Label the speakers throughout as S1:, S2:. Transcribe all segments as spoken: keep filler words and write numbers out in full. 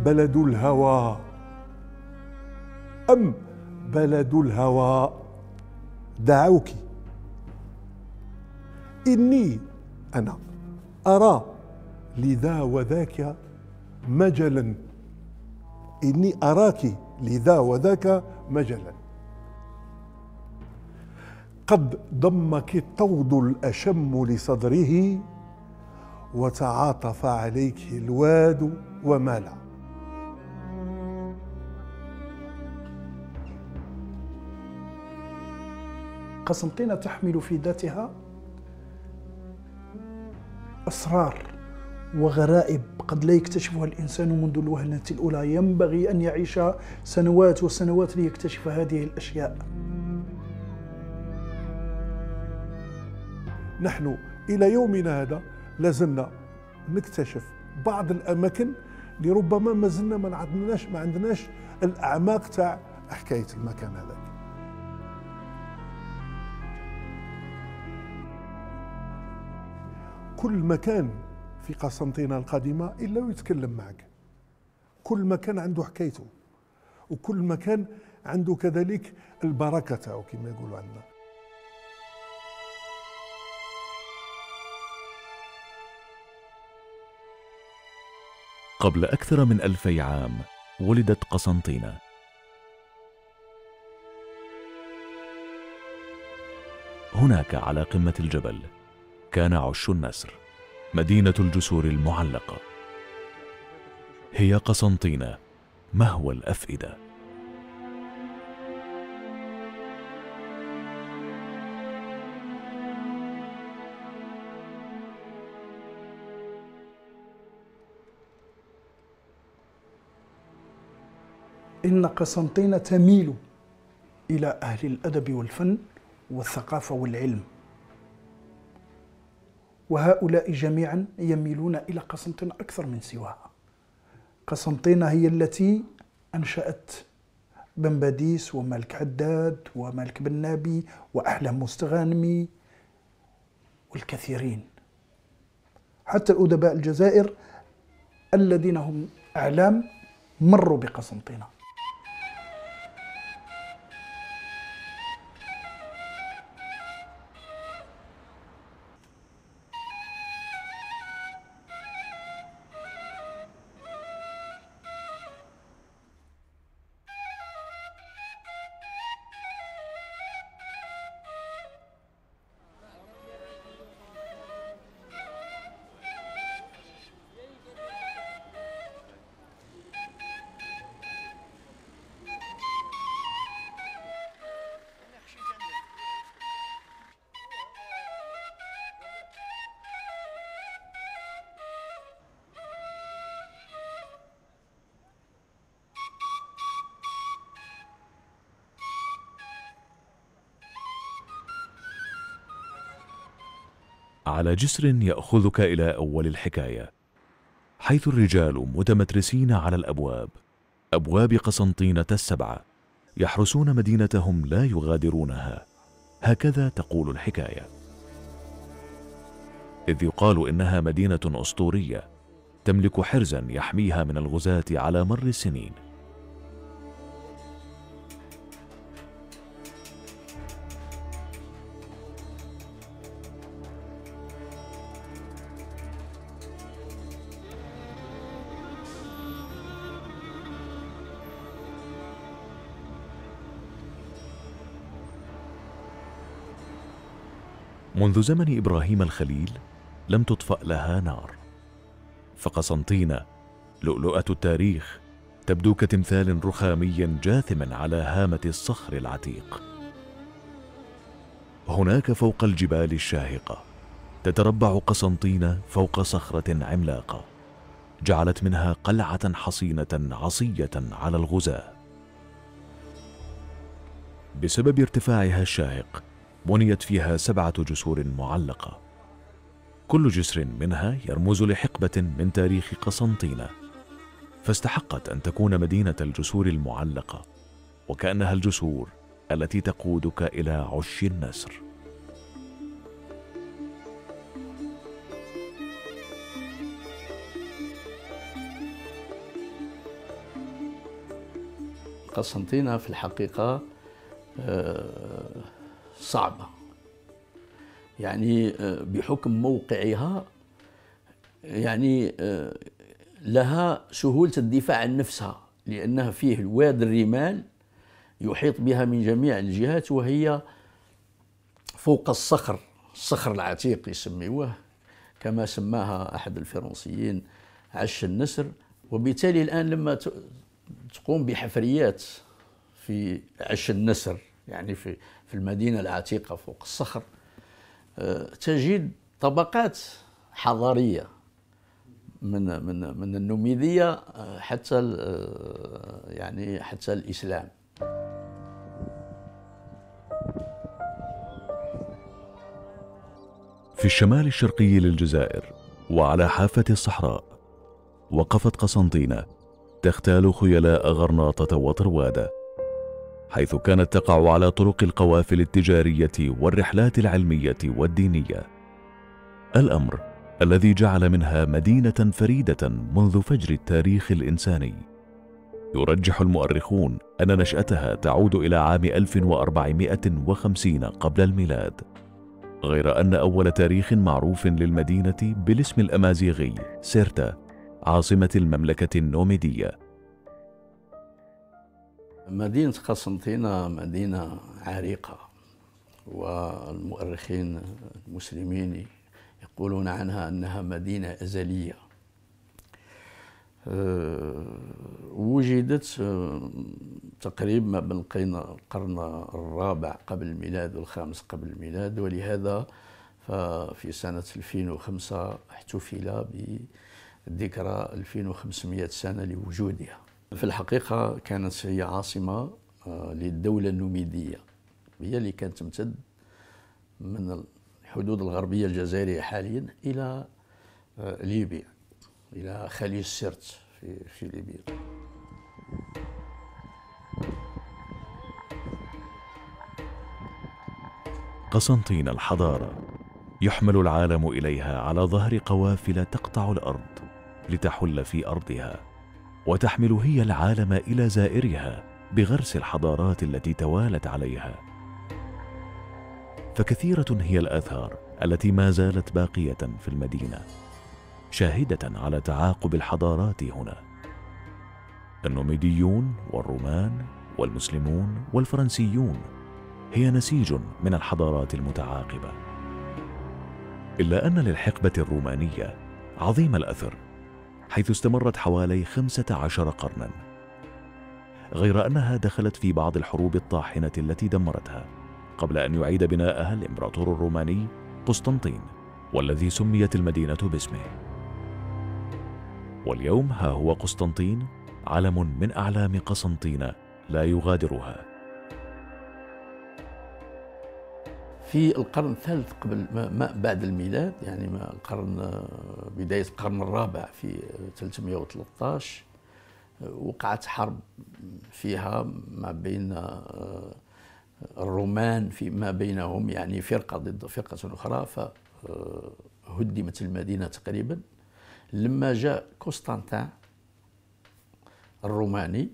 S1: بلد الهوى أم بلد الهوى دعوك؟ إني أنا أرى لذا وذاك مجلا، إني أراك لذا وذاك مجلا، قد ضمك الطود الأشم لصدره وتعاطف عليك الواد ومالا.
S2: قسنطينة تحمل في ذاتها أسرار وغرائب قد لا يكتشفها الإنسان منذ الوهلة الأولى، ينبغي أن يعيش سنوات وسنوات ليكتشف هذه الأشياء.
S1: نحن إلى يومنا هذا لازلنا نكتشف بعض الأماكن اللي ربما ما زلنا ما عندناش ما عندناش الأعماق تاع حكاية المكان هذاك. كل مكان في قسنطينة القديمة إلا ويتكلم معك، كل مكان عنده حكايته، وكل مكان عنده كذلك البركة تاعو كما يقولوا عندنا.
S3: قبل أكثر من ألفي عام ولدت قسنطينة. هناك على قمة الجبل كان عش النسر، مدينة الجسور المعلقة. هي قسنطينة مهوى الأفئدة.
S2: إن قسنطينة تميل إلى أهل الأدب والفن والثقافة والعلم، وهؤلاء جميعا يميلون إلى قسنطينة أكثر من سواها. قسنطينة هي التي أنشأت بن باديس ومالك حداد ومالك بن نابي وأحلام مستغانمي والكثيرين، حتى الأدباء الجزائر الذين هم أعلام مروا بقسنطينة.
S3: على جسر يأخذك إلى أول الحكاية، حيث الرجال متمترسين على الأبواب، أبواب قسنطينة السبعة، يحرسون مدينتهم لا يغادرونها. هكذا تقول الحكاية، إذ يقال إنها مدينة أسطورية تملك حرزا يحميها من الغزاة على مر السنين. منذ زمن إبراهيم الخليل لم تطفأ لها نار، فقسنطينة لؤلؤة التاريخ تبدو كتمثال رخامي جاثم على هامة الصخر العتيق. هناك فوق الجبال الشاهقة تتربع قسنطينة فوق صخرة عملاقة جعلت منها قلعة حصينة عصية على الغزاة. بسبب ارتفاعها الشاهق بنيت فيها سبعة جسور معلقة، كل جسر منها يرمز لحقبة من تاريخ قسنطينة، فاستحقت أن تكون مدينة الجسور المعلقة، وكأنها الجسور التي تقودك إلى عش النسر.
S4: قسنطينة في الحقيقة صعبة، يعني بحكم موقعها يعني لها سهولة الدفاع عن نفسها، لأنها فيه الواد الرمال يحيط بها من جميع الجهات، وهي فوق الصخر، الصخر العتيق يسميوه كما سماها أحد الفرنسيين عش النسر. وبالتالي الآن لما تقوم بحفريات في عش النسر، يعني في في المدينة العتيقة فوق الصخر، تجد طبقات حضارية من من من النوميدية حتى يعني حتى الإسلام.
S3: في الشمال الشرقي للجزائر وعلى حافة الصحراء وقفت قسنطينة تختال خيلاء غرناطة وطروادة، حيث كانت تقع على طرق القوافل التجارية والرحلات العلمية والدينية، الأمر الذي جعل منها مدينة فريدة منذ فجر التاريخ الإنساني. يرجح المؤرخون أن نشأتها تعود إلى عام ألف وأربعمائة وخمسين قبل الميلاد، غير أن أول تاريخ معروف للمدينة بالاسم الأمازيغي سيرتا، عاصمة المملكة النوميدية.
S4: مدينة قسنطينة مدينة عريقة، والمؤرخين المسلمين يقولون عنها أنها مدينة أزلية. وجدت تقريبا ما بين القرن الرابع قبل الميلاد والخامس قبل الميلاد، ولهذا ففي سنة ألفين وخمسة احتفل بذكرى ألفين وخمسمائة سنة لوجودها. في الحقيقة كانت هي عاصمة للدولة النوميدية، هي اللي كانت تمتد من الحدود الغربية الجزائرية حاليا إلى ليبيا، إلى خليج سرت في في ليبيا.
S3: قسنطينة الحضارة يحمل العالم إليها على ظهر قوافل تقطع الأرض لتحل في أرضها، وتحمل هي العالم إلى زائرها بغرس الحضارات التي توالت عليها. فكثيرة هي الآثار التي ما زالت باقية في المدينة، شاهدة على تعاقب الحضارات هنا. النوميديون والرومان والمسلمون والفرنسيون هي نسيج من الحضارات المتعاقبة، إلا أن للحقبة الرومانية عظيم الأثر، حيث استمرت حوالي خمسة عشر قرناً، غير أنها دخلت في بعض الحروب الطاحنة التي دمرتها، قبل أن يعيد بناءها الإمبراطور الروماني قسطنطين، والذي سميت المدينة باسمه. واليوم ها هو قسطنطين، علم من أعلام قسنطينة لا يغادرها.
S4: في القرن الثالث قبل ما بعد الميلاد، يعني ما القرن بداية القرن الرابع في ثلاثمائة وثلاثة عشر، وقعت حرب فيها ما بين الرومان فيما بينهم، يعني فرقة ضد فرقة أخرى، فهدمت المدينة تقريبا. لما جاء قسطنطين الروماني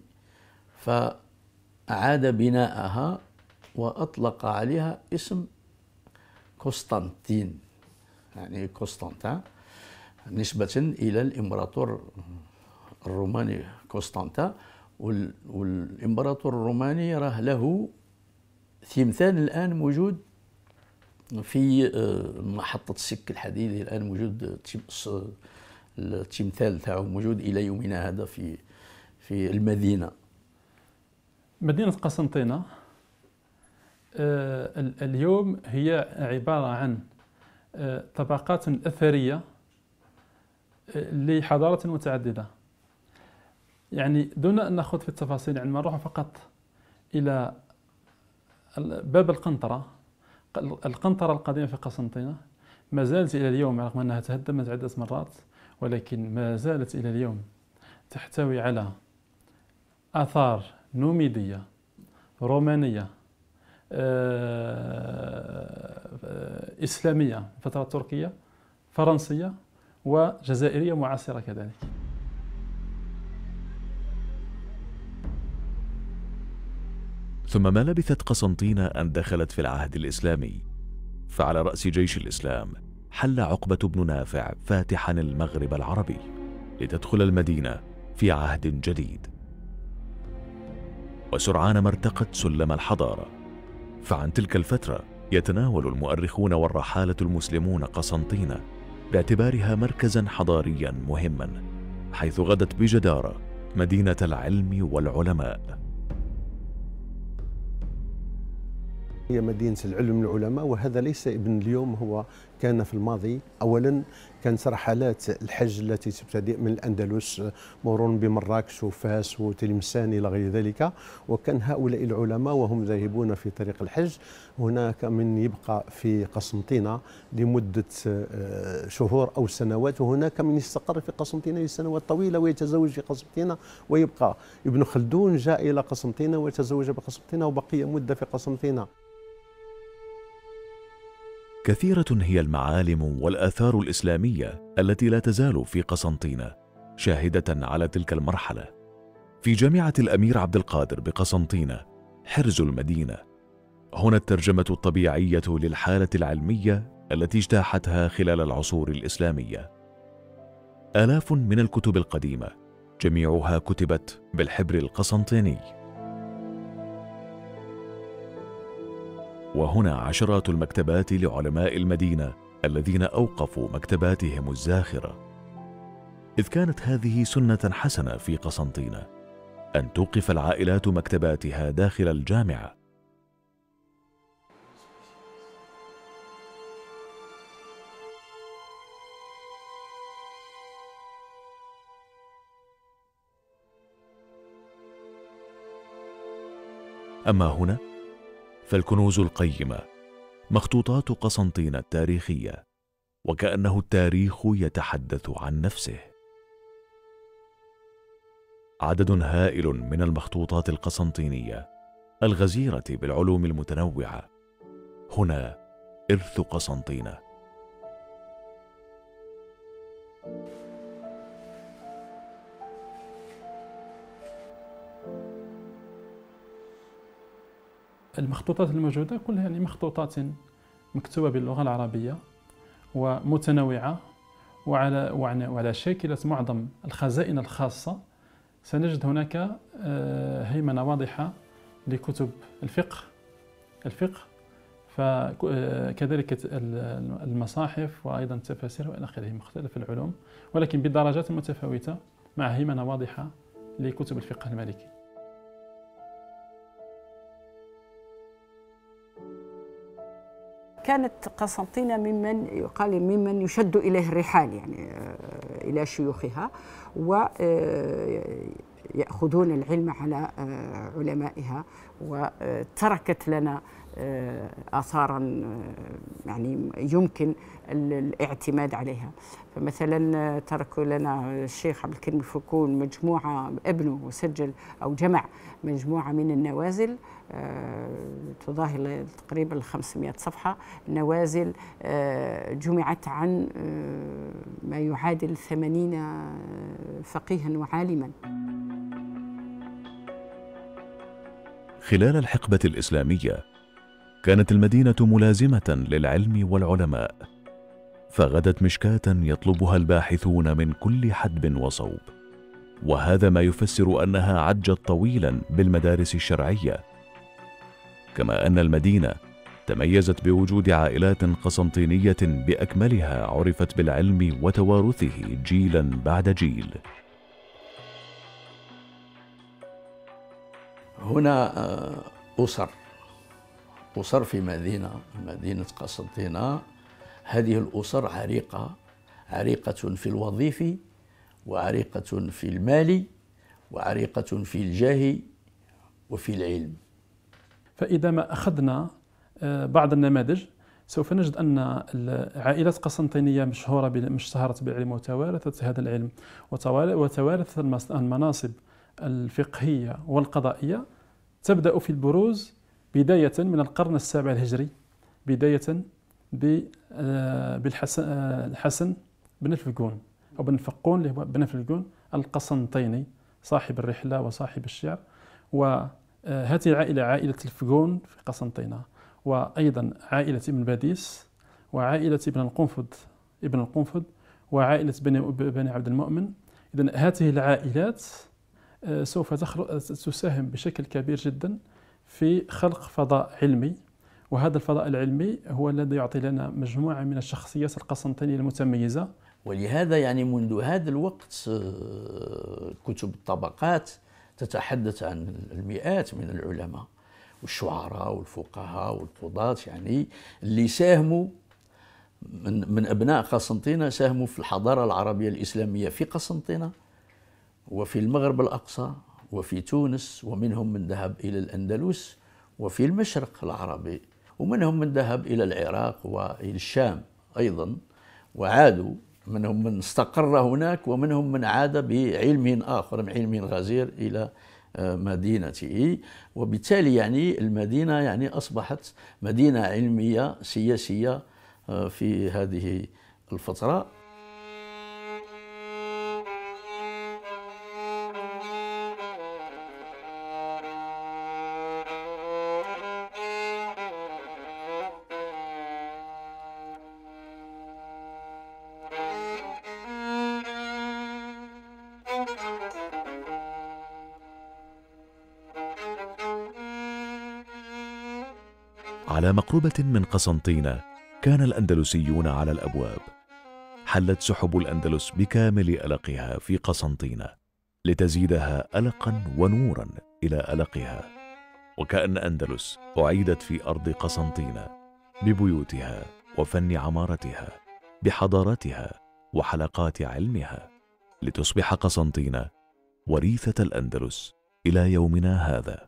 S4: فأعاد بناءها وأطلق عليها اسم قسطنطين، يعني قسطنطين نسبة إلى الإمبراطور الروماني قسطنطين. والإمبراطور الروماني راه له تمثال الآن موجود في محطة السك الحديدي، الآن موجود التمثال تاعو موجود إلى يومنا هذا في في المدينة.
S5: مدينة قسنطينة اليوم هي عبارة عن طبقات أثرية لحضارة متعددة، يعني دون أن نخوض في التفاصيل، يعني نروح فقط إلى باب القنطرة. القنطرة القديمة في قسنطينة ما زالت إلى اليوم، رغم أنها تهدمت عدة مرات، ولكن ما زالت إلى اليوم تحتوي على آثار نوميدية، رومانية، إسلامية، فترة تركية، فرنسية، وجزائرية معاصرة كذلك.
S3: ثم ما لبثت قسنطينة أن دخلت في العهد الإسلامي، فعلى رأس جيش الإسلام حل عقبة بن نافع فاتحا المغرب العربي لتدخل المدينة في عهد جديد. وسرعان ما ارتقت سلم الحضارة، فعن تلك الفترة يتناول المؤرخون والرحالة المسلمون قسنطينة باعتبارها مركزا حضاريا مهما، حيث غدت بجدارة مدينة العلم والعلماء.
S6: هي مدينة العلم والعلماء، وهذا ليس ابن اليوم، هو كان في الماضي. أولا كانت رحلات الحج التي تبتدئ من الأندلس مرورا بمراكش وفاس وتلمسان إلى غير ذلك، وكان هؤلاء العلماء وهم ذاهبون في طريق الحج هناك من يبقى في قسنطينة لمدة شهور أو سنوات، وهناك من يستقر في قسنطينة لسنوات طويلة ويتزوج في قسنطينة ويبقى. ابن خلدون جاء إلى قسنطينة وتزوج بقسنطينة وبقي مدة في قسنطينة.
S3: كثيرة هي المعالم والآثار الإسلامية التي لا تزال في قسنطينة شاهدة على تلك المرحلة. في جامعة الأمير عبد القادر بقسنطينة حرز المدينة، هنا الترجمة الطبيعية للحالة العلمية التي اجتاحتها خلال العصور الإسلامية. آلاف من الكتب القديمة جميعها كتبت بالحبر القسنطيني، وهنا عشرات المكتبات لعلماء المدينة الذين أوقفوا مكتباتهم الزاخرة، إذ كانت هذه سنة حسنة في قسنطينة أن توقف العائلات مكتباتها داخل الجامعة. أما هنا فالكنوز القيمة مخطوطات قسنطينة التاريخية، وكأنه التاريخ يتحدث عن نفسه. عدد هائل من المخطوطات القسنطينية الغزيرة بالعلوم المتنوعة، هنا إرث قسنطينة.
S5: المخطوطات الموجودة كلها يعني مخطوطات مكتوبة باللغة العربية ومتنوعة، وعلى وعلى شاكلة معظم الخزائن الخاصة سنجد هناك هيمنة واضحة لكتب الفقه الفقه فكذلك المصاحف وأيضا التفاسير وإلى آخره، مختلف العلوم ولكن بدرجات متفاوتة، مع هيمنة واضحة لكتب الفقه المالكي.
S7: كانت قسنطينة ممن يقال ممن يشد إليه الرحال، يعني إلى شيوخها، ويأخذون العلم على علمائها، وتركت لنا آثارا يعني يمكن الاعتماد عليها. فمثلا تركوا لنا الشيخ عبد الكريم الفكون مجموعة، ابنه وسجل أو جمع مجموعة من النوازل تظاهر تقريبا خمسمائة صفحة، نوازل جمعت عن ما يعادل ثمانين فقيها وعالما.
S3: خلال الحقبة الإسلامية كانت المدينة ملازمة للعلم والعلماء، فغدت مشكاة يطلبها الباحثون من كل حدب وصوب، وهذا ما يفسر أنها عجت طويلا بالمدارس الشرعية، كما أن المدينة تميزت بوجود عائلات قسنطينية بأكملها عرفت بالعلم وتوارثه جيلا بعد جيل.
S4: هنا أسر أسر في مدينة مدينة قسنطينة. هذه الأسر عريقة عريقة في الوظيف، وعريقة في المال، وعريقة في الجاه وفي العلم.
S5: فإذا ما أخذنا بعض النماذج سوف نجد أن عائلات قسنطينية مشهورة اشتهرت بالعلم وتوارثت هذا العلم وتوارثت المناصب الفقهية والقضائية، تبدأ في البروز بداية من القرن السابع الهجري، بداية بالحسن بن الفقون أو بن الفقون اللي هو بن الفقون القسنطيني صاحب الرحلة وصاحب الشعر، هذه العائلة عائلة الفقون في قسنطينة، وأيضا عائلة ابن باديس، وعائلة ابن القنفذ ابن القنفذ وعائلة بني بني عبد المؤمن. إذن هذه العائلات سوف تساهم بشكل كبير جدا في خلق فضاء علمي، وهذا الفضاء العلمي هو الذي يعطي لنا مجموعة من الشخصيات القسنطينية المتميزة.
S4: ولهذا يعني منذ هذا الوقت كتب الطبقات تتحدث عن المئات من العلماء والشعراء والفقهاء والقضاة، يعني اللي ساهموا من, من أبناء قسنطينة، ساهموا في الحضارة العربية الإسلامية في قسنطينة وفي المغرب الأقصى وفي تونس، ومنهم من ذهب إلى الأندلس وفي المشرق العربي، ومنهم من ذهب إلى العراق وإلى الشام أيضا وعادوا، منهم من استقر هناك ومنهم من عاد بعلم آخر، علم غزير إلى مدينته. وبالتالي يعني المدينة يعني أصبحت مدينة علمية سياسية في هذه الفترة.
S3: على مقربة من قسنطينة كان الأندلسيون على الأبواب. حلت سحب الأندلس بكامل ألقها في قسنطينة لتزيدها ألقا ونورا إلى ألقها، وكأن أندلس أعيدت في أرض قسنطينة ببيوتها وفن عمارتها، بحضارتها وحلقات علمها، لتصبح قسنطينة وريثة الأندلس إلى يومنا هذا.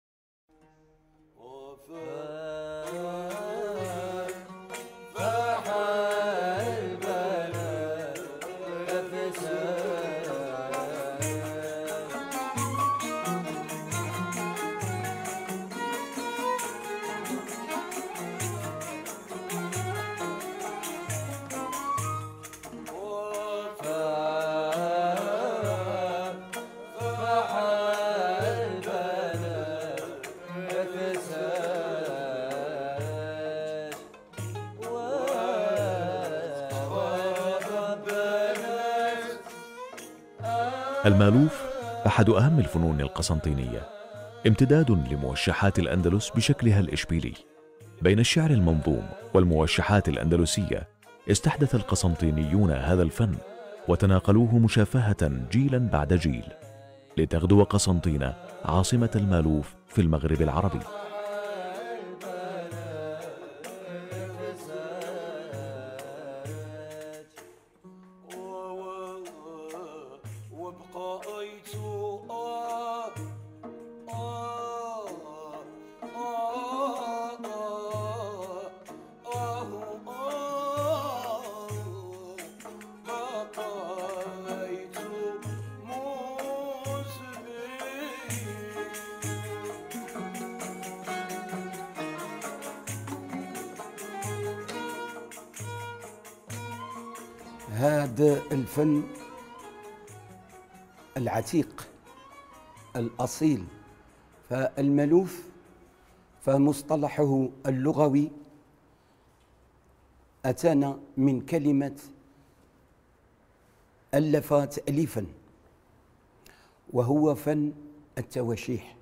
S3: المالوف أحد أهم الفنون القسنطينية، امتداد لموشحات الأندلس بشكلها الإشبيلي. بين الشعر المنظوم والموشحات الأندلسية استحدث القسنطينيون هذا الفن وتناقلوه مشافهة جيلا بعد جيل، لتغدو قسنطينة عاصمة المالوف في المغرب العربي.
S8: هذا الفن العتيق الأصيل، فالمالوف فمصطلحه اللغوي أتانا من كلمة ألف تأليفا، وهو فن التواشيح.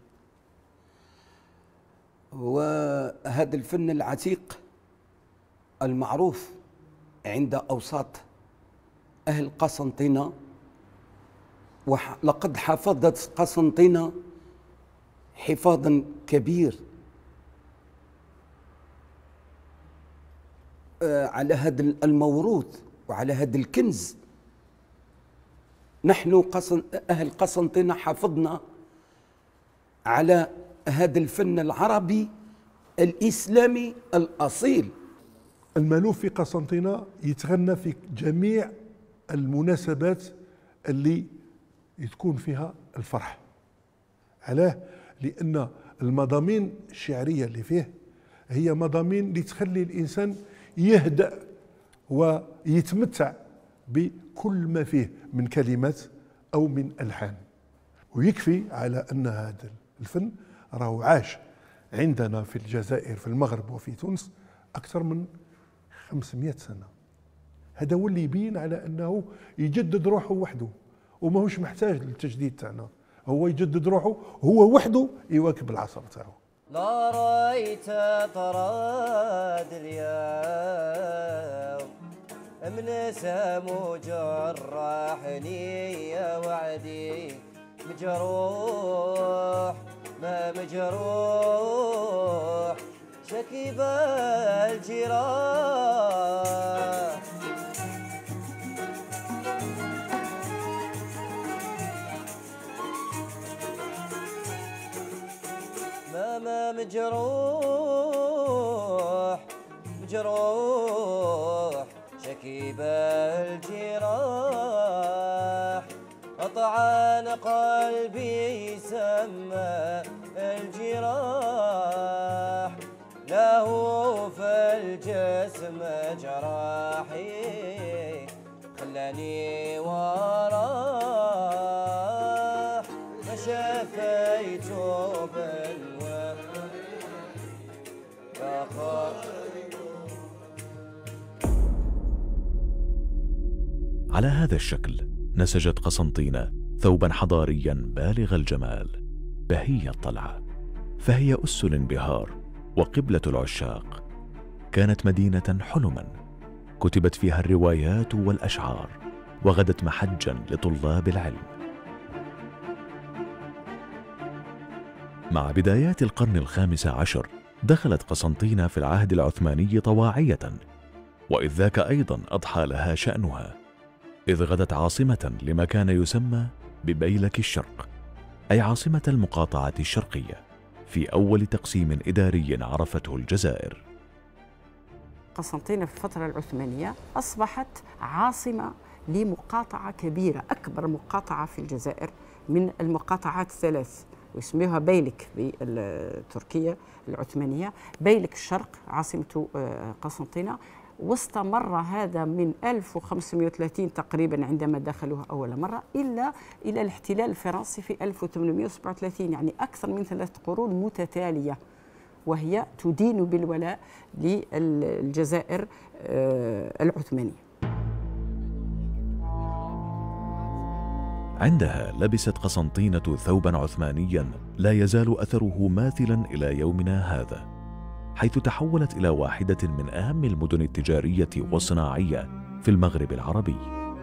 S8: وهذا الفن العتيق المعروف عند أوساط أهل قسنطينة، ولقد حافظت قسنطينة حفاظا كبير على هذا الموروث وعلى هذا الكنز. نحن قسن أهل قسنطينة حافظنا على هذا الفن العربي الإسلامي الأصيل.
S1: المالوف في قسنطينة يتغنى في جميع المناسبات اللي تكون فيها الفرح. علاه؟ لأن المضامين الشعرية اللي فيه هي مضامين اللي تخلي الإنسان يهدأ ويتمتع بكل ما فيه من كلمات أو من ألحان. ويكفي على أن هذا الفن راهو عاش عندنا في الجزائر في المغرب وفي تونس أكثر من خمسمائة سنة. هذا هو اللي يبين على أنه يجدد روحه وحده وماهوش محتاج للتجديد تاعنا، هو يجدد روحه هو وحده يواكب العصر تاعو.
S9: لا رأيت طراد اليوم من سمو جرحني يا وعدي مجروح ما مجروح شكيب الجراح ما ما مجروح مجروح شكيب الجراح قطعان قلبي سمى الجراح له في الجسم جراحي خلاني وراه ما شفيت بالوفا يا خاطر.
S3: على هذا الشكل نسجت قسنطينة ثوبا حضاريا بالغ الجمال بهي الطلعة، فهي أس الانبهار وقبلة العشاق. كانت مدينة حلما كتبت فيها الروايات والأشعار، وغدت محجا لطلاب العلم. مع بدايات القرن الخامس عشر دخلت قسنطينة في العهد العثماني طواعية، وإذ ذاك أيضا أضحى لها شأنها، إذ غدت عاصمة لما كان يسمى ببيلك الشرق، أي عاصمة المقاطعة الشرقية، في أول تقسيم إداري عرفته الجزائر.
S7: قسنطينة في الفترة العثمانية أصبحت عاصمة لمقاطعة كبيرة، أكبر مقاطعة في الجزائر من المقاطعات الثلاث، ويسميها بيلك بالتركية العثمانية. بيلك الشرق عاصمة قسنطينة، واستمر هذا من ألف وخمسمائة وثلاثين تقريبا عندما دخلوها أول مرة إلا إلى الاحتلال الفرنسي في ألف وثمانمائة وسبعة وثلاثين، يعني أكثر من ثلاث قرون متتالية وهي تدين بالولاء للجزائر العثمانية.
S3: عندها لبست قسنطينة ثوبا عثمانيا لا يزال أثره ماثلا إلى يومنا هذا، حيث تحولت إلى واحدة من أهم المدن التجارية والصناعية في المغرب العربي.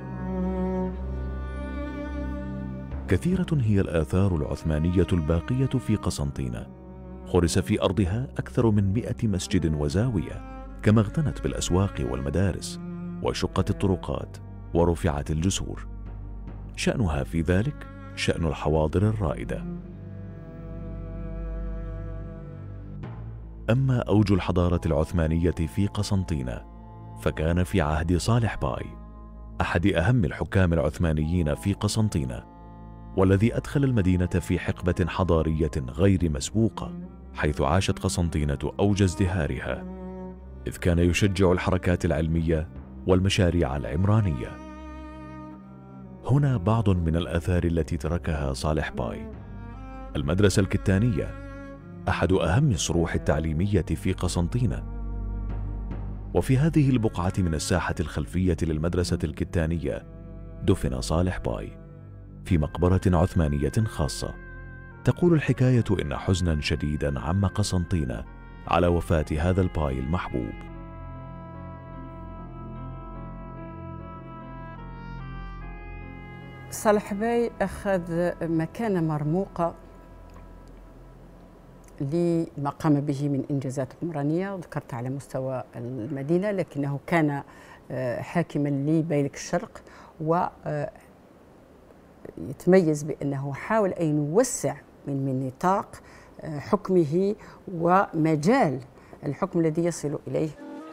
S3: كثيرة هي الآثار العثمانية الباقية في قسنطينة، خرس في أرضها أكثر من مئة مسجد وزاوية، كما اغتنت بالأسواق والمدارس، وشقت الطرقات ورفعت الجسور. شأنها في ذلك شأن الحواضر الرائدة. أما أوج الحضارة العثمانية في قسنطينة فكان في عهد صالح باي، أحد أهم الحكام العثمانيين في قسنطينة، والذي أدخل المدينة في حقبة حضارية غير مسبوقة، حيث عاشت قسنطينة أوج ازدهارها، إذ كان يشجع الحركات العلمية والمشاريع العمرانية. هنا بعض من الآثار التي تركها صالح باي. المدرسة الكتانية أحد أهم الصروح التعليمية في قسنطينة، وفي هذه البقعة من الساحة الخلفية للمدرسة الكتانية دفن صالح باي في مقبرة عثمانية خاصة. تقول الحكاية إن حزنا شديدا عم قسنطينة على وفاة هذا الباي المحبوب.
S7: صالح باي أخذ مكانة مرموقة لما قام به من إنجازات عمرانية ذكرت على مستوى المدينة، لكنه كان حاكما لبيلك الشرق، ويتميز بأنه حاول أن يوسع من من نطاق حكمه ومجال الحكم الذي يصل إليه.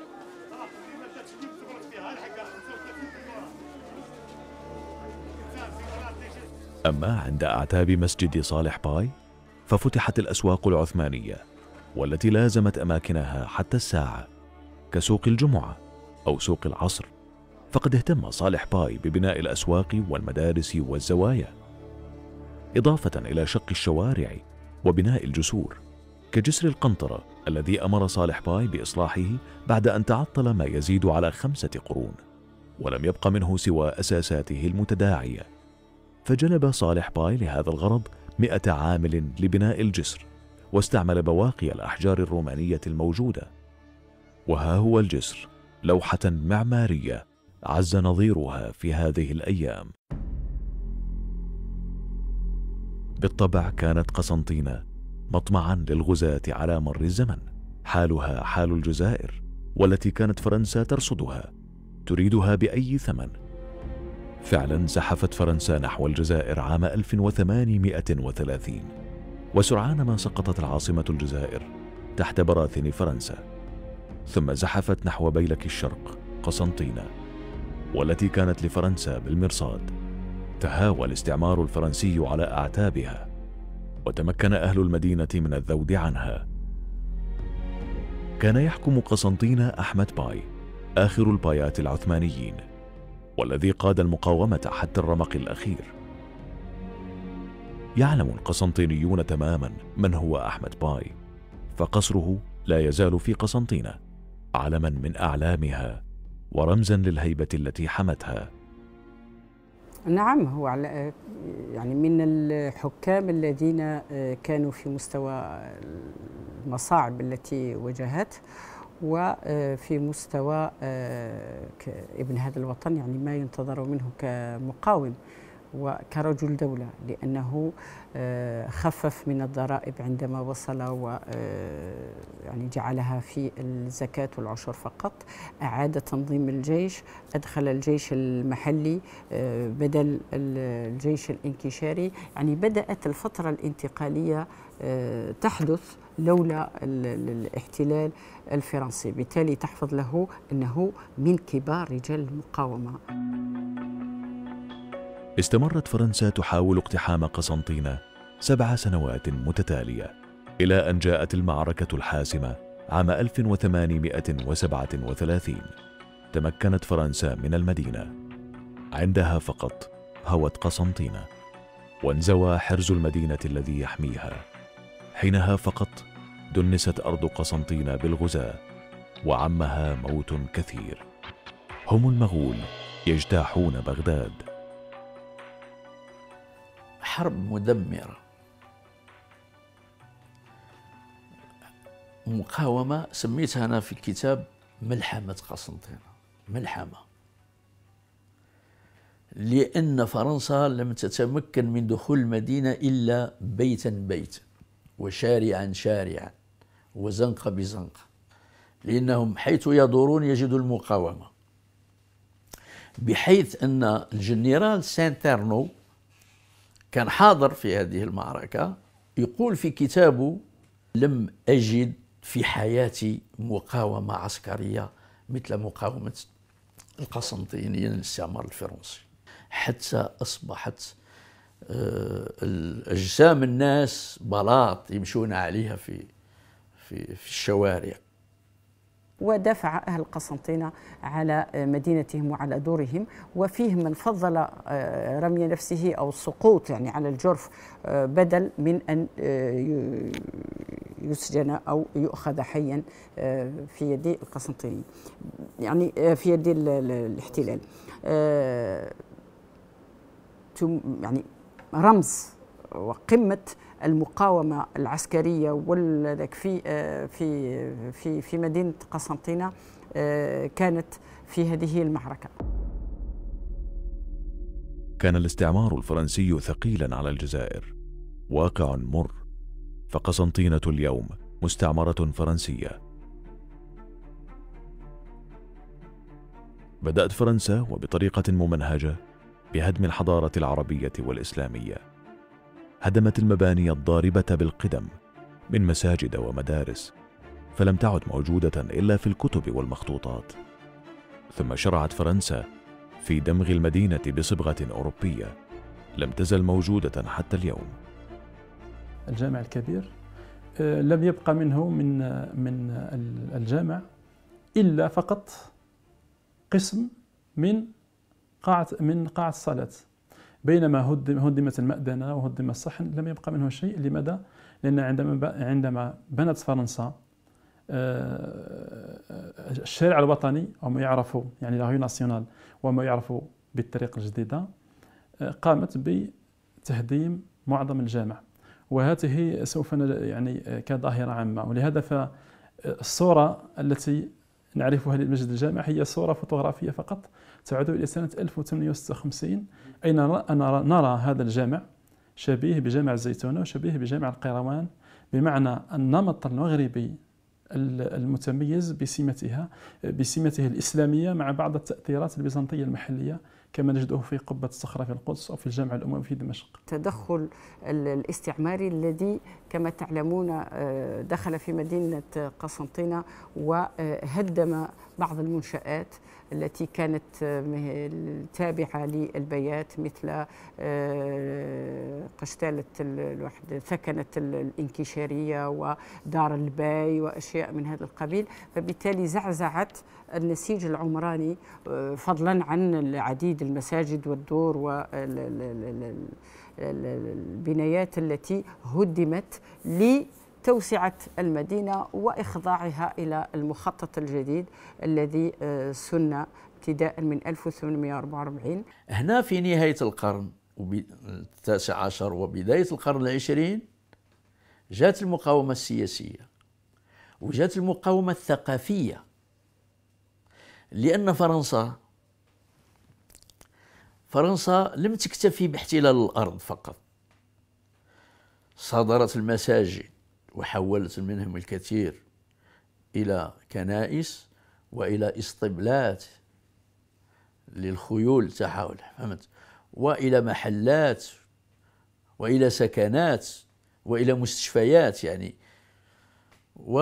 S3: أما عند أعتاب مسجد صالح باي ففتحت الأسواق العثمانية، والتي لازمت أماكنها حتى الساعة، كسوق الجمعة أو سوق العصر. فقد اهتم صالح باي ببناء الأسواق والمدارس والزوايا، إضافة إلى شق الشوارع وبناء الجسور، كجسر القنطرة الذي أمر صالح باي بإصلاحه بعد أن تعطل ما يزيد على خمسة قرون، ولم يبق منه سوى أساساته المتداعية. فجلب صالح باي لهذا الغرض مئة عامل لبناء الجسر، واستعمل بواقي الأحجار الرومانية الموجودة. وها هو الجسر، لوحة معمارية عز نظيرها في هذه الأيام. بالطبع كانت قسنطينة مطمعا للغزاة على مر الزمن، حالها حال الجزائر، والتي كانت فرنسا ترصدها تريدها بأي ثمن. فعلا زحفت فرنسا نحو الجزائر عام ألف وثمانمئة وثلاثين، وسرعان ما سقطت العاصمة الجزائر تحت براثن فرنسا، ثم زحفت نحو بيلك الشرق قسنطينة، والتي كانت لفرنسا بالمرصاد. تهاوى الاستعمار الفرنسي على أعتابها، وتمكن أهل المدينة من الذود عنها. كان يحكم قسنطينة أحمد باي، آخر البايات العثمانيين، والذي قاد المقاومة حتى الرمق الأخير. يعلم القسنطينيون تماما من هو أحمد باي، فقصره لا يزال في قسنطينة علما من أعلامها ورمزا للهيبة التي حمتها.
S7: نعم، هو على يعني من الحكام الذين كانوا في مستوى المصاعب التي واجهت، وفي مستوى ابن هذا الوطن، يعني ما ينتظر منه كمقاوم وكرجل دولة، لأنه خفف من الضرائب عندما وصل و يعني جعلها في الزكاة والعشر فقط، أعاد تنظيم الجيش، أدخل الجيش المحلي بدل الجيش الانكشاري. يعني بدأت الفترة الانتقالية تحدث لولا الاحتلال الفرنسي، بالتالي تحفظ له أنه من كبار رجال المقاومة.
S3: استمرت فرنسا تحاول اقتحام قسنطينة سبع سنوات متتالية، إلى أن جاءت المعركة الحاسمة عام ألف وثمانمئة وسبعة وثلاثين. تمكنت فرنسا من المدينة، عندها فقط هوت قسنطينة، وانزوى حرز المدينة الذي يحميها. حينها فقط دنست أرض قسنطينة بالغزاة، وعمها موت كثير. هم المغول يجتاحون بغداد.
S4: حرب مدمرة، مقاومة سميتها أنا في الكتاب ملحمة قسنطينة. ملحمة لأن فرنسا لم تتمكن من دخول المدينة إلا بيتا بيتا وشارعا شارعا وزنقة بزنقة، لأنهم حيث يدورون يجدوا المقاومة، بحيث أن الجنرال سانتيرنو كان حاضر في هذه المعركة، يقول في كتابه: لم أجد في حياتي مقاومة عسكرية مثل مقاومة القسنطينيين للاستعمار الفرنسي، حتى أصبحت أجسام الناس بلاط يمشون عليها في في في الشوارع.
S7: ودافع أهل قسنطينة على مدينتهم وعلى دورهم، وفيه من فضل رمي نفسه أو السقوط يعني على الجرف بدل من أن يسجن أو يؤخذ حيا في يد القسنطيني، يعني في يد الاحتلال. يعني رمز وقمة المقاومة العسكرية والذاك في في في في مدينة قسنطينة كانت في هذه المعركة.
S3: كان الاستعمار الفرنسي ثقيلا على الجزائر، واقع مر، فقسنطينة اليوم مستعمرة فرنسية. بدأت فرنسا وبطريقة ممنهجة بهدم الحضارة العربية والإسلامية. هدمت المباني الضاربة بالقدم من مساجد ومدارس، فلم تعد موجودة إلا في الكتب والمخطوطات. ثم شرعت فرنسا في دمغ المدينة بصبغة أوروبية لم تزل موجودة حتى اليوم.
S5: الجامع الكبير لم يبقى منه من من الجامع إلا فقط قسم من قاعة من قاعة الصلاة، بينما هدم هدمت المأذنة وهدم الصحن لم يبقى منه شيء. لماذا؟ لأن عندما عندما بنت فرنسا الشارع الوطني أو ما يعرف يعني لا رue ناسيونال وما يعرف بالطريق الجديدة قامت بتهديم معظم الجامع، وهذه سوف يعني كظاهرة عامة. ولهذا فالصورة التي نعرفها للمسجد الجامع هي صورة فوتوغرافية فقط تعود إلى سنة ألف وثمانمئة وستة وخمسين، أين نرى هذا الجامع شبيه بجامع الزيتونة وشبيه بجامع القيروان، بمعنى النمط المغربي المتميز بسمتها بسمته الإسلامية مع بعض التأثيرات البيزنطية المحلية كما نجده في قبة الصخرة في القدس أو في الجامع الأموي في دمشق.
S7: التدخل الاستعماري الذي كما تعلمون دخل في مدينة قسنطينة وهدم بعض المنشآت التي كانت تابعة للبيات مثل قشتالة الوحدة ثكنة الإنكشارية ودار الباي وأشياء من هذا القبيل، فبالتالي زعزعت النسيج العمراني فضلا عن العديد المساجد والدور والبنايات التي هدمت لتوسعة المدينة وإخضاعها إلى المخطط الجديد الذي سن ابتداء من ألف وثمانمئة وأربعة وأربعين.
S4: هنا في نهاية القرن التاسع عشر وبداية القرن العشرين جاءت المقاومة السياسية وجاءت المقاومة الثقافية، لأن فرنسا فرنسا لم تكتفي باحتلال الأرض فقط، صادرت المساجد وحولت منهم الكثير إلى كنائس وإلى اسطبلات للخيول تاعها، فهمت، وإلى محلات وإلى سكنات وإلى مستشفيات يعني، و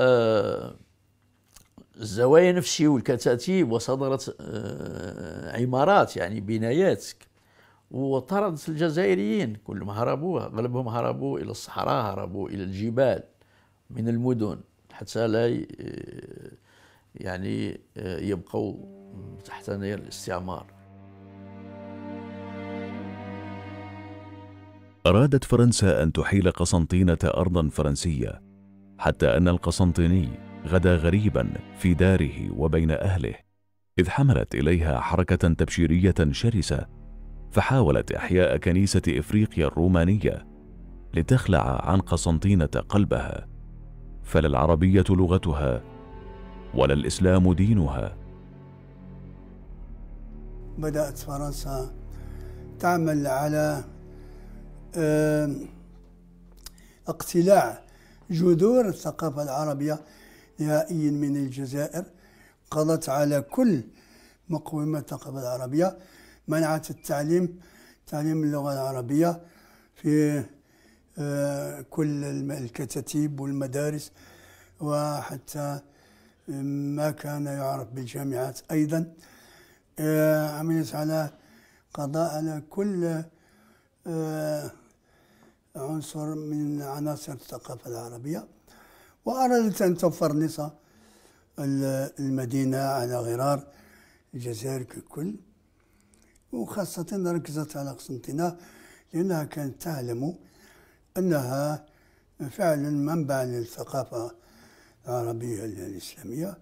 S4: الزوايا نفسي والكتاتيب، وصدرت عمارات يعني بنايات، وطردت الجزائريين كلهم هربوا، اغلبهم هربوا الى الصحراء، هربوا الى الجبال من المدن حتى لا يعني يبقوا تحت نير الاستعمار.
S3: أرادت فرنسا أن تحيل قسنطينة أرضا فرنسية، حتى أن القسنطيني غدا غريبا في داره وبين أهله، إذ حملت إليها حركة تبشيرية شرسة، فحاولت إحياء كنيسة إفريقيا الرومانية لتخلع عن قسنطينة قلبها، فلا العربية لغتها ولا الإسلام دينها.
S10: بدأت فرنسا تعمل على اقتلاع جذور الثقافة العربية نهائيا من الجزائر، قضت على كل مقومات الثقافة العربية، منعت التعليم تعليم اللغة العربية في كل الكتاتيب والمدارس، وحتى ما كان يعرف بالجامعات أيضا. عملت على قضاء على كل عنصر من عناصر الثقافة العربية، وأرادت أن تفرنس المدينة على غرار الجزائر ككل، وخاصة ركزت على قسنطينة لأنها كانت تعلم أنها فعلا منبع للثقافة العربية الإسلامية.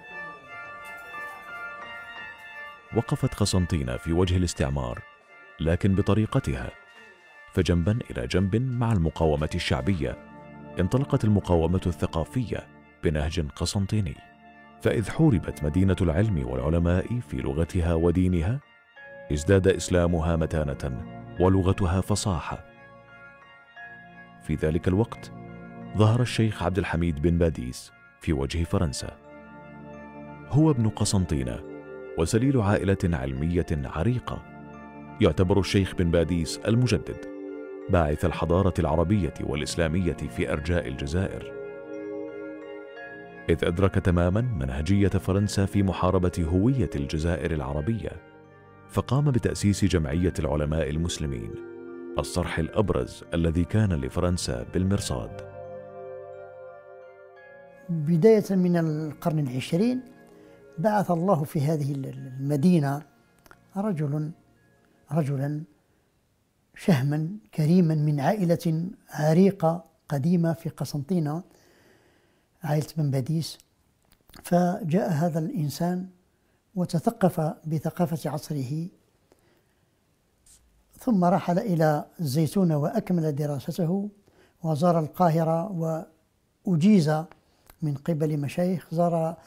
S3: وقفت قسنطينة في وجه الاستعمار، لكن بطريقتها، فجنبا إلى جنب مع المقاومة الشعبية انطلقت المقاومة الثقافية بنهج قسنطيني، فإذ حوربت مدينة العلم والعلماء في لغتها ودينها، ازداد إسلامها متانة ولغتها فصاحة. في ذلك الوقت ظهر الشيخ عبد الحميد بن باديس في وجه فرنسا. هو ابن قسنطينة وسليل عائلة علمية عريقة. يعتبر الشيخ بن باديس المجدد، باعث الحضارة العربية والإسلامية في أرجاء الجزائر، إذ أدرك تماما منهجية فرنسا في محاربة هوية الجزائر العربية، فقام بتأسيس جمعية العلماء المسلمين، الصرح الأبرز الذي كان لفرنسا بالمرصاد.
S11: بداية من القرن العشرين بعث الله في هذه المدينة رجل رجلا شهما كريما من عائلة عريقة قديمة في قسنطينة، عائلة بن باديس. فجاء هذا الإنسان وتثقف بثقافة عصره، ثم رحل إلى الزيتونة وأكمل دراسته وزار القاهرة وأجيز من قبل مشايخ، زار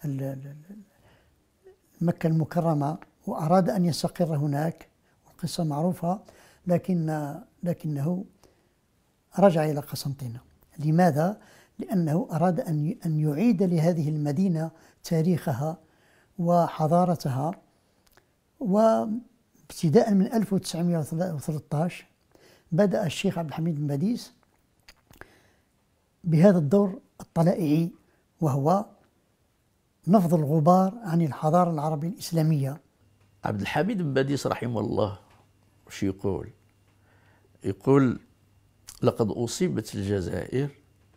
S11: مكة المكرمة وأراد أن يستقر هناك، والقصة معروفة، لكن لكنه رجع إلى قسنطينة. لماذا؟ لأنه أراد أن أن يعيد لهذه المدينة تاريخها وحضارتها. وابتداء من ألف وتسعمائة وثلاثة عشر بدأ الشيخ عبد الحميد بن باديس بهذا الدور الطلائعي، وهو نفض الغبار عن الحضارة العربية الإسلامية.
S4: عبد الحميد بن باديس رحمه الله وش يقول؟ يقول: لقد أصيبت الجزائر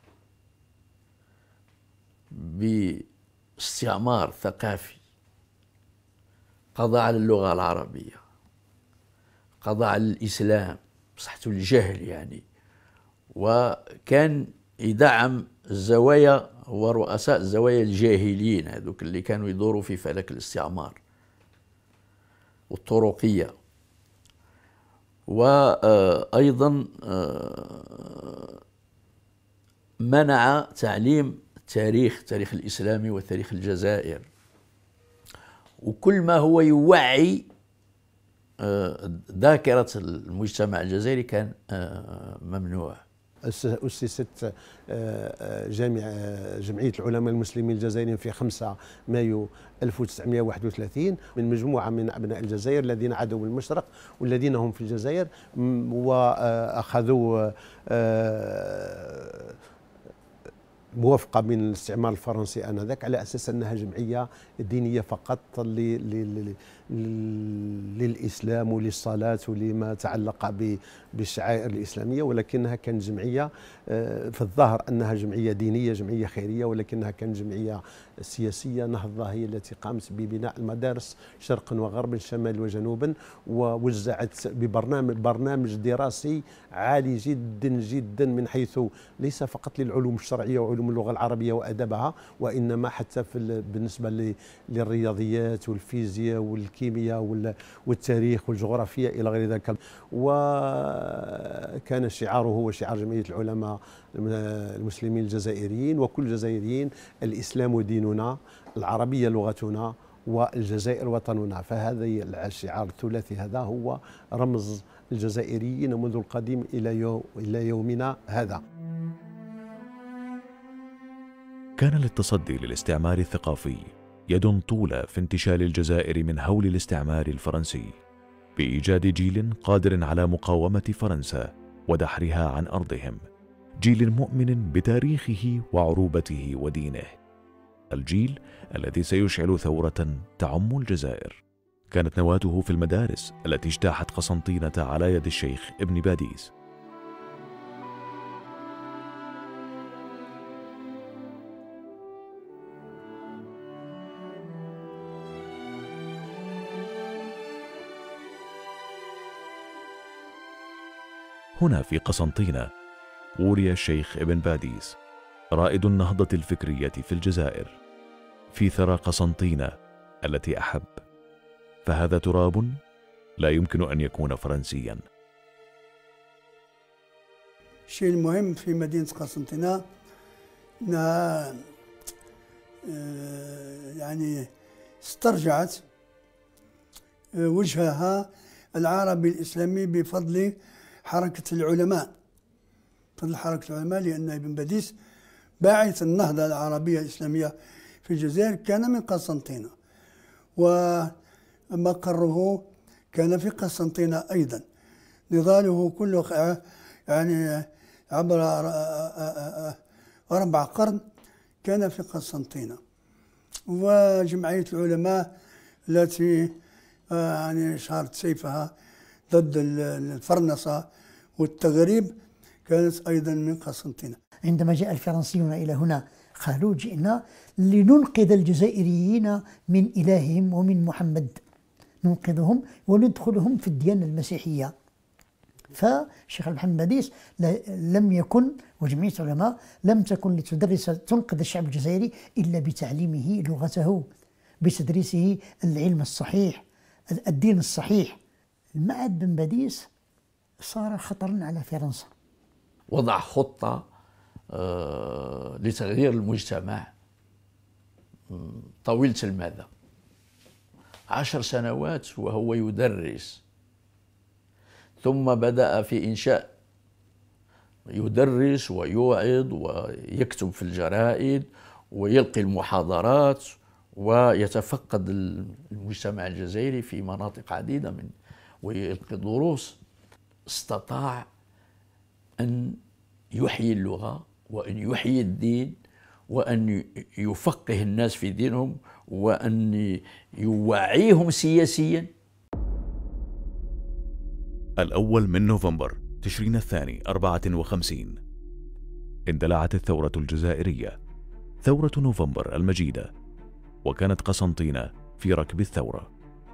S4: باستعمار ثقافي قضى على اللغة العربية، قضى على الإسلام، صحته الجهل يعني، وكان يدعم الزوايا ورؤساء الزوايا الجاهليين هذوك اللي كانوا يدوروا في فلك الاستعمار والطرقية. وأيضا منع تعليم التاريخ التاريخ الإسلامي وتاريخ الجزائر، وكل ما هو يوعي ذاكرة المجتمع الجزائري كان ممنوع.
S6: أسست جامعة جمعية العلماء المسلمين الجزائريين في خمسة مايو ألف وتسعمائة وواحد وثلاثين من مجموعة من أبناء الجزائر الذين عادوا من المشرق والذين هم في الجزائر، وأخذوا موافقة من الاستعمار الفرنسي آنذاك على أساس أنها جمعية دينية فقط للإسلام وللصلاة ولما تعلق بالشعائر الإسلامية، ولكنها كانت جمعية في الظاهر أنها جمعية دينية، جمعية خيرية، ولكنها كانت جمعية سياسية. نهضة هي التي قامت ببناء المدارس شرقا وغربا شمالا وجنوبا، ووزعت ببرنامج برنامج دراسي عالي جدا جدا من حيث ليس فقط للعلوم الشرعية وعلوم اللغة العربية وأدبها، وإنما حتى في بالنسبة للرياضيات والفيزياء والكيمياء والتاريخ والجغرافيا إلى غير ذلك. وكان شعاره هو شعار جمعية العلماء المسلمين الجزائريين وكل الجزائريين: الإسلام ديننا، العربية لغتنا، والجزائر وطننا. فهذا الشعار الثلاثي هذا هو رمز الجزائريين منذ القديم إلى يوم إلى يومنا هذا.
S3: كان للتصدي للاستعمار الثقافي يد طولى في انتشال الجزائر من هول الاستعمار الفرنسي، بإيجاد جيل قادر على مقاومة فرنسا ودحرها عن أرضهم، جيل مؤمن بتاريخه وعروبته ودينه، الجيل الذي سيشعل ثورة تعم الجزائر. كانت نواته في المدارس التي اجتاحت قسنطينة على يد الشيخ ابن باديس. هنا في قسنطينة وري الشيخ ابن باديس رائد النهضة الفكرية في الجزائر، في ثرى قسنطينة التي أحب، فهذا تراب لا يمكن أن يكون فرنسيا.
S10: الشيء المهم في مدينة قسنطينة أنها يعني استرجعت وجهها العربي الإسلامي بفضل حركة العلماء، فضل حركة العلماء، لأن ابن باديس باعث النهضة العربية الإسلامية في الجزائر كان من قسنطينة، ومقره كان في قسنطينة أيضا. نضاله كله يعني عبر ربع قرن كان في قسنطينة. وجمعية العلماء التي يعني شهرت سيفها ضد الفرنسة والتغريب كانت أيضا من قسنطينة.
S11: عندما جاء الفرنسيون إلى هنا قالوا: جئنا لننقذ الجزائريين من إلههم ومن محمد، ننقذهم وندخلهم في الديانة المسيحية. فالشيخ عبد الحميد باديس لم يكن وجمعية العلماء لم تكن لتدرس تنقذ الشعب الجزائري إلا بتعليمه لغته، بتدريسه العلم الصحيح، الدين الصحيح. المعهد بن باديس صار خطرا على فرنسا.
S4: وضع خطة آه لتغيير المجتمع طويلة المدى، عشر سنوات وهو يدرس، ثم بدأ في إنشاء، يدرس ويوعظ ويكتب في الجرائد ويلقي المحاضرات ويتفقد المجتمع الجزائري في مناطق عديدة من ويلقي دروس. استطاع أن يحيي اللغة وأن يحيي الدين وأن يفقه الناس في دينهم وأن يوعيهم سياسيا.
S3: الأول من نوفمبر تشرين الثاني أربعة وخمسين اندلعت الثورة الجزائرية، ثورة نوفمبر المجيدة، وكانت قسنطينة في ركب الثورة.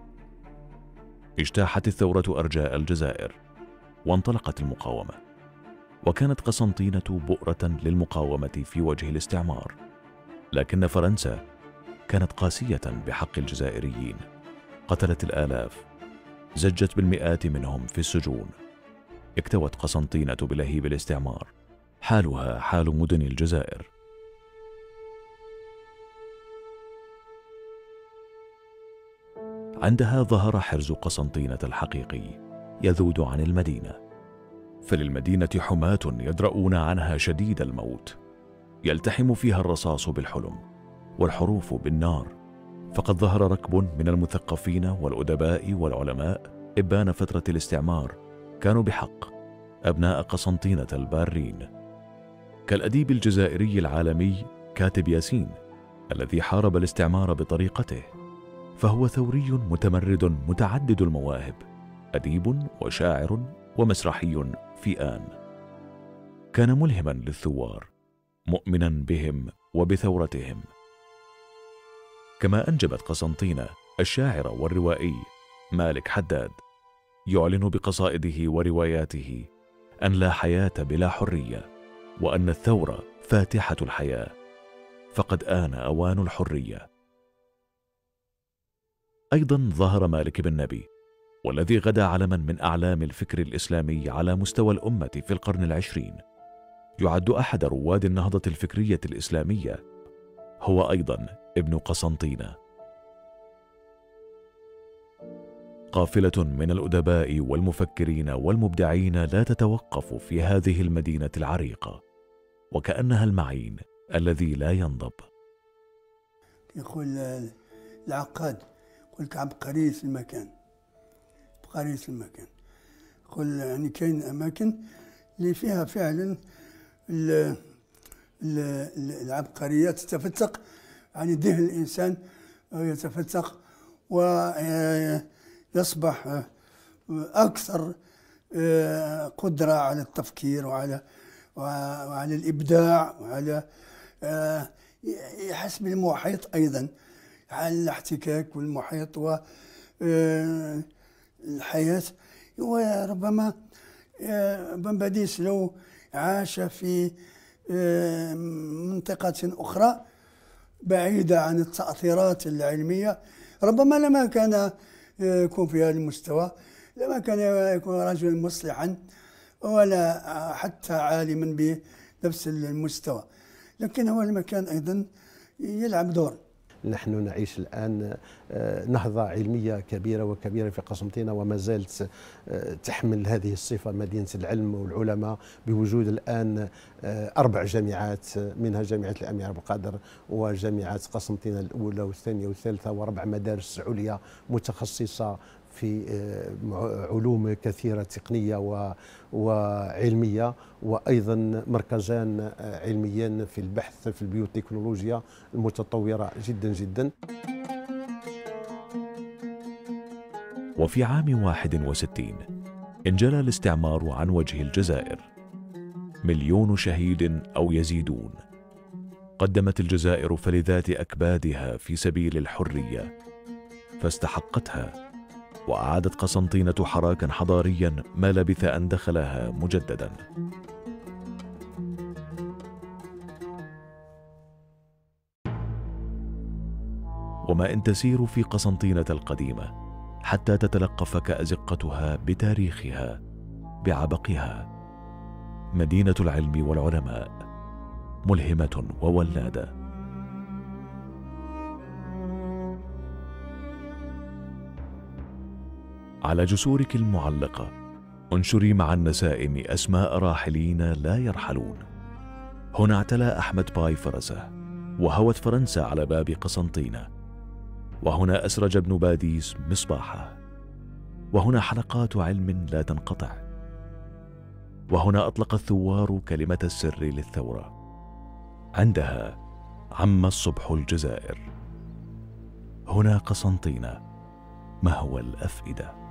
S3: اجتاحت الثورة أرجاء الجزائر وانطلقت المقاومة، وكانت قسنطينة بؤرة للمقاومة في وجه الاستعمار، لكن فرنسا كانت قاسية بحق الجزائريين، قتلت الآلاف، زجت بالمئات منهم في السجون. اكتوت قسنطينة بلهيب الاستعمار، حالها حال مدن الجزائر. عندها ظهر حرز قسنطينة الحقيقي يذود عن المدينة، فللمدينة حماة يدرؤون عنها شديد الموت، يلتحم فيها الرصاص بالحلم والحروف بالنار. فقد ظهر ركب من المثقفين والأدباء والعلماء إبان فترة الاستعمار، كانوا بحق أبناء قسنطينة البارين، كالأديب الجزائري العالمي كاتب ياسين الذي حارب الاستعمار بطريقته، فهو ثوري متمرد متعدد المواهب، أديب وشاعر ومسرحي في آن. كان ملهما للثوار، مؤمنا بهم وبثورتهم. كما أنجبت قسنطينة الشاعر والروائي مالك حداد، يعلن بقصائده ورواياته أن لا حياة بلا حرية، وأن الثورة فاتحة الحياة، فقد آن أوان الحرية. أيضا ظهر مالك بن نبي، والذي غدا علما من أعلام الفكر الإسلامي على مستوى الأمة في القرن العشرين، يعد أحد رواد النهضة الفكرية الإسلامية، هو أيضا ابن قسنطينة. قافلة من الأدباء والمفكرين والمبدعين لا تتوقف في هذه المدينة العريقة، وكأنها المعين الذي لا ينضب.
S10: يقول العقاد، يقول عبقرية المكان، عبقرية المكان. يقول يعني كاين أماكن اللي فيها فعلا العبقرية تتفتق، يعني ذهن الإنسان يتفتق ويصبح أكثر قدرة على التفكير وعلى وعلى الإبداع وعلى يحس بالمحيط أيضا، على الاحتكاك والمحيط والحياة. وربما بن باديس لو عاش في منطقة أخرى بعيدة عن التأثيرات العلمية، ربما لما كان يكون في هذا المستوى، لما كان يكون رجلا مصلحا ولا حتى عالما بنفس المستوى، لكن هو المكان أيضا يلعب دور.
S6: نحن نعيش الآن نهضة علمية كبيرة وكبيرة في قسنطينة، وما زالت تحمل هذه الصفة، مدينة العلم والعلماء، بوجود الآن أربع جامعات، منها جامعة الأمير عبد القادر وجامعة قسنطينة الأولى والثانية والثالثة، وأربع مدارس عليا متخصصة في علوم كثيرة تقنية وعلمية، وأيضا مركزان علميان في البحث في البيوتكنولوجيا المتطورة جدا جدا.
S3: وفي عام واحد وستين انجلى الاستعمار عن وجه الجزائر، مليون شهيد أو يزيدون. قدمت الجزائر فلذات أكبادها في سبيل الحرية فاستحقتها، وأعادت قسنطينة حراكا حضاريا ما لبث أن دخلها مجددا. وما إن تسير في قسنطينة القديمة حتى تتلقفك أزقتها بتاريخها بعبقها. مدينة العلم والعلماء، ملهمة وولادة. على جسورك المعلقة انشري مع النسائم أسماء راحلين لا يرحلون. هنا اعتلى أحمد باي فرسه وهوت فرنسا على باب قسنطينة، وهنا أسرج ابن باديس مصباحه، وهنا حلقات علم لا تنقطع، وهنا أطلق الثوار كلمة السر للثورة. عندها عم الصبح الجزائر. هنا قسنطينة، مهوى الأفئدة.